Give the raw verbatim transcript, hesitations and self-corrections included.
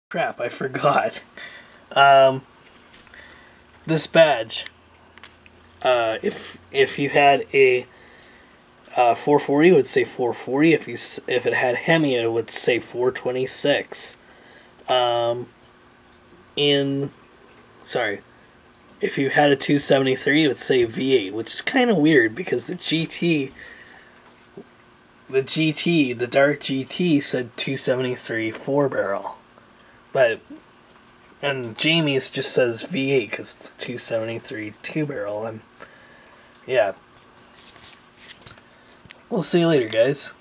Crap, I forgot. Um, this badge. Uh, if if you had a uh, four forty, it would say four forty. If you if it had Hemi, it would say four twenty-six. Um, in sorry, if you had a two seventy-three, it would say V eight, which is kind of weird because the G T, the G T, the dark G T said two seventy-three four barrel, but and Jamie's just says V eight because it's a two seventy-three two barrel, and yeah. We'll see you later, guys.